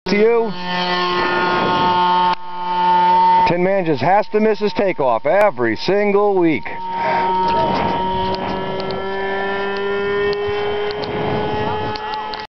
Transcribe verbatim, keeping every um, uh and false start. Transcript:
to you. Tin Man just has to miss his takeoff every single week.